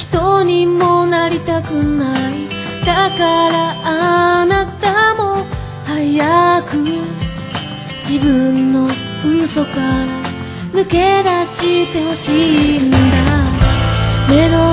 人にもなりたくない。だからあなたも早く自分の嘘から抜け出してほしいんだ。目の